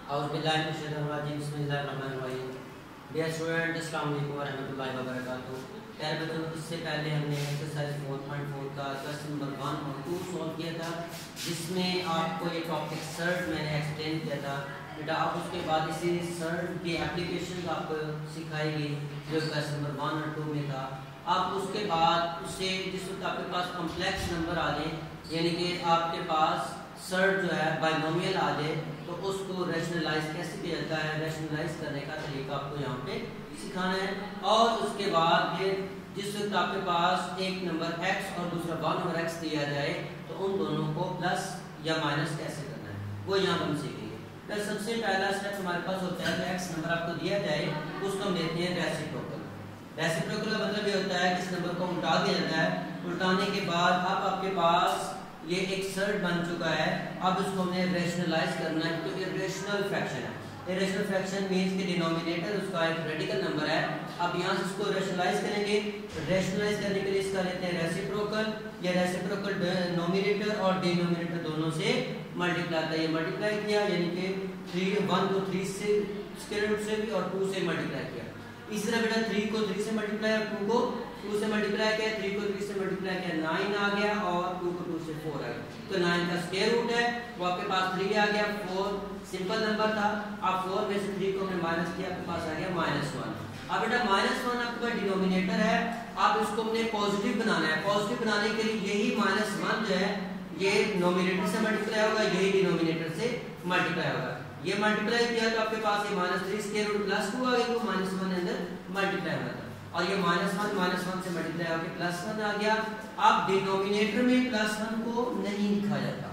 Dear student, अस्सलाम वालेकुम वरहमतुल्लाहि वबरकातुहू। प्यारे बच्चों, इससे पहले हमने एक्सरसाइज 4.4 का क्वेश्चन नंबर 1 और 2 सॉल्व किया था, जिसमें आपको ये टॉपिक सर्ट मैंने एक्सप्लेन किया था। बेटा आप उसके बाद इसी सर्ट की एप्लीकेशन आपको सिखाई गई जो क्वेश्चन नंबर 1 और 2 में था। आप उसके बाद उससे जिस वक्त आपके पास कॉम्प्लेक्स नंबर आ जाए, यानी कि आपके पास सर्ट जो है बाइनोमियल आ जाए, तो उसको रैशनलाइज कैसे किया जाता है, रैशनलाइज करने का तरीका आपको यहाँ पे सिखाना है। और उसके बाद फिर जिस वक्त आपके पास एक नंबर x और दूसरा 1/x दिया जाए, तो उन दोनों को प्लस या माइनस कैसे करना है वो यहाँ हम सीखेंगे। तो सबसे पहला स्टेप हमारे पास होता है कि x नंबर आपको दिया जाए, उसको हम लेते हैं रेसिप्रोकल। रेसिप्रोकल का मतलब ये होता है कि इस नंबर को उल्टा दिया जाता है। उल्टाने के बाद अब आपके पास ये एक सर्ट बन चुका है। अब इसको हमने रैशनलाइज करना है, क्योंकि इरेशनल फ्रैक्शन है। इरेशनल फ्रैक्शन मींस कि डिनोमिनेटर उसका एक रेडिकल नंबर है। अब यहाँ से इसको रैशनलाइज करेंगे। रैशनलाइज करने के लिए इसका लेते हैं रेसिप्रोकल। या रेसिप्रोकल नोमिनेटर और डिनोमिनेटर दोनों से मल्टीप्लाई था। ये मल्टीप्लाई किया, यानी कि 1 को 3 से स्क्वायर रूट से भी और 2 से मल्टीप्लाई किया। इसी तरह बेटा 3 को 3 से मल्टीप्लाई और 2 को 2 से मल्टीप्लाई किया। 3 को 3 से मल्टीप्लाई किया 9 आ गया, और 2 को 2 से 4 आ गया। तो 9 का स्क्वायर रूट है, वो आपके पास 3 आ गया। 4 सिंपल नंबर था। अब 4 में से 3 को हमने माइनस किया, आपके पास आ गया -1। अब बेटा -1 आपके पास डिनोमिनेटर है। आप इसको हमने पॉजिटिव बनाना है। पॉजिटिव बनाने के लिए यही -1 जो है ये नोमिनेटर से मल्टीप्लाई होगा, यही डिनोमिनेटर से मल्टीप्लाई होगा। ये मल्टीप्लाई किया तो आपके पास ये -3 स्क्वायर रूट +2 आ गया, तो -1 अंदर मल्टीप्लाई होगा, और ये -1 से मल्टीप्लाई होकर +1 आ गया। अब डिनोमिनेटर में +1 को नहीं लिखा जाता।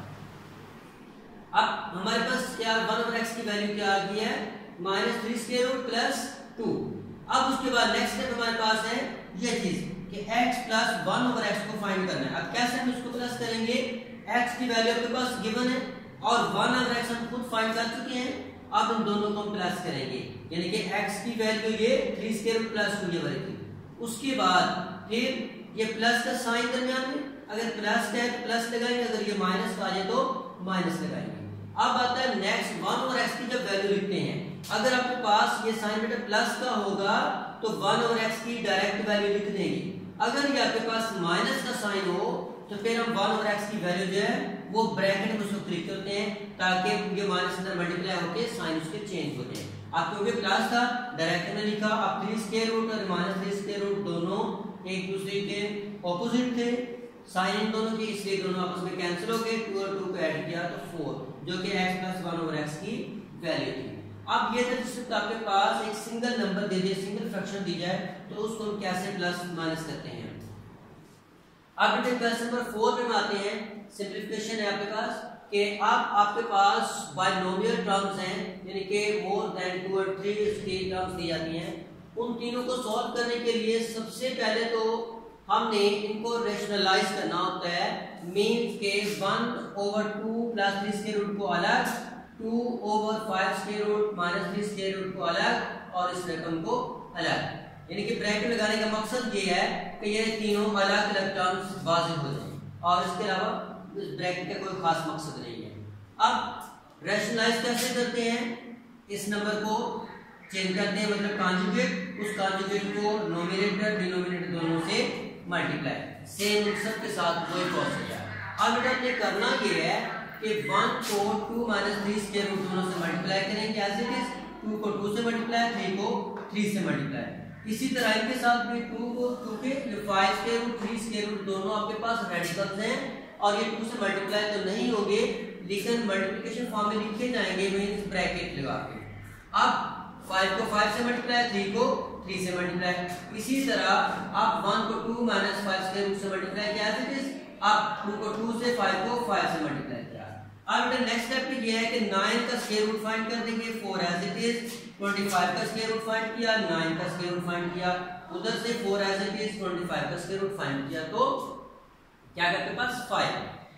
अब हमारे पास क्या 1/x की वैल्यू क्या आ गई है, -3 स्क्वायर रूट +2। अब उसके बाद नेक्स्ट स्टेप हमारे पास है ये चीज कि x + 1/x को फाइंड करना है। अब कैसे हम इसको प्लस करेंगे, x की वैल्यू आपके पास गिवन है और 1/x हम खुद फाइंड कर चुके हैं। अब इन दोनों को हम प्लस करेंगे, यानी कि x की वैल्यू ये 3 स्क्वायर रूट +2 ये वाली थी। उसके बाद फिर ये प्लस का साइन दरमियान में, अगर प्लस का है तो प्लस लगाएंगे, अगर ये माइनस का आ जाए तो माइनस लगाएंगे। अब आता है नेक्स्ट 1/x की जब वैल्यू लिखते हैं, अगर आपके पास ये साइन बेटा प्लस का होगा तो 1/x की डायरेक्ट वैल्यू लिख देंगे। अगर ये आपके पास माइनस का साइन हो तो फिर हम 1/x की वैल्यू जो है वो ब्रैकेट में उसको लिख होते हैं, ताकि ये माइनस अंदर मल्टीप्लाई होके साइन उसके चेंज होते हैं। आप क्योंकि प्लस था डायरेक्ट में लिखा। अब 3 स्क्वायर रूट और -3 स्क्वायर रूट दोनों एक दूसरे के ऑपोजिट थे, साइन इन दोनों की, इसलिए दोनों आपस में कैंसिल हो गए। 2 और 2 को ऐड किया तो 4, जो कि x + 1/x की वैल्यू थी। अब ये था जिससे आपके पास एक सिंगल नंबर दे दिया, सिंगल फ्रैक्शन दी जाए, तो उसको हम कैसे प्लस माइनस करते हैं। अब बेटे क्वेश्चन नंबर 4 में आते हैं। सिंपलीफिकेशन है आपके पास कि अब आपके पास बाइनोमियल टर्म्स हैं, यानी कि मोर देन 2 और 3 इसकी टर्म्स दी जाती हैं। उन तीनों को सॉल्व करने के लिए सबसे पहले तो हमने इनको रैशनलाइज करना होता है। मींस के 1/2 + 3 स्क्वायर रूट को अलग, 2/5 स्क्वायर रूट -3 स्क्वायर रूट को अलग, और इस रकम को अलग। यानी कि ब्रैकेट लगाने का मकसद ये है कि ये तीनों अलग अलग टर्म्स वाज़िह हो जाएं, और इसके अलावा इस ब्रैकेट का कोई खास मकसद नहीं है। अब रैशनलाइज कैसे करते हैं, इस नंबर को चेंज करते हैं, मतलब कांजुगेट, उस कांजुगेट को नोमिनेटर डिनोमिनेटर दोनों से मल्टीप्लाई, सेम मकसद के साथ वही प्रोसेस है। अब बेटा हमने करना ये है कि 1 को 2 - 3 स्क्वायर रूट दोनों से मल्टीप्लाई करेंगे एज इट इज। 2 को 2 से मल्टीप्लाई, 3 को 3 से मल्टीप्लाई। इसी तरह इनके साथ भी 2 को 2 के 5 स्क्वायर रूट 3 स्क्वायर रूट दोनों आपके पास रेडिकल्स हैं, और ये 2 से मल्टीप्लाई तो नहीं होंगे, लेकिन मल्टीप्लिकेशन फॉर्म में लिखे जाएंगे मींस ब्रैकेट लगा के। अब 5 को 5 से मल्टीप्लाई, 3 को 3 से मल्टीप्लाई। इसी तरह आप 1 को 2 - 5 स्क्वायर रूट से मल्टीप्लाई किया एज इट इज। आप 2 को 2 से, 5 को 5 से मल्टीप्लाई किया। अब नेक्स्ट स्टेप ये है कि 9 का स्क्वायर रूट फाइंड कर देंगे, 4 एज इट इज। 25 का स्क्वायर रूट फाइंड किया, 9 का स्क्वायर रूट फाइंड किया, उधर से 4 एज इट इज, 25 का स्क्वायर रूट फाइंड किया, तो क्या करते पास 5।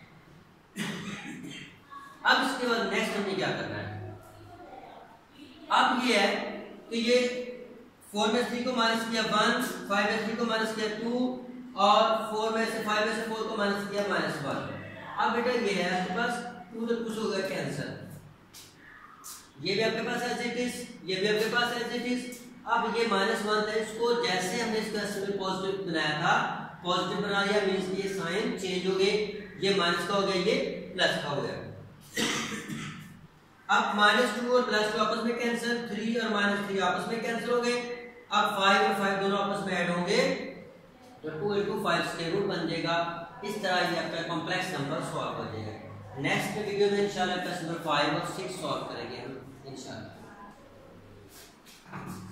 अब इसके बाद नेक्स्ट हमें क्या करना है, अब ये है कि ये 4 में 3 को माइनस किया 1, 5 में 3 को माइनस किया 2, और 4 में से 5 में से 4 को माइनस किया -1। अब बेटा ये है आपके पास 2 से कुछ हो गया कैंसिल। ये भी आपके पास एज इट इज, ये भी आपके पास एज इट इज। अब ये -1 था, इसको जैसे हमने इस क्वेश्चन में पॉजिटिव बनाया था, पॉजिटिव बना दिया मींस ये साइन चेंज हो गए, ये माइनस का हो गया, ये प्लस का हो गया। अब -2 और +2 आपस में कैंसिल, 3 और -3 आपस में कैंसिल हो गए। अब 5 और 5 दोनों आपस में ऐड होंगे तो 2 into 5 स्क्वायर रूट बन जाएगा। इस तरह ये आपका कॉम्प्लेक्स नंबर सॉल्व हो जाएगा। नेक्स्ट वीडियो में इंशाल्लाह क्वेश्चन नंबर 5 और 6 सॉल्व करेंगे हम इंशाल्लाह।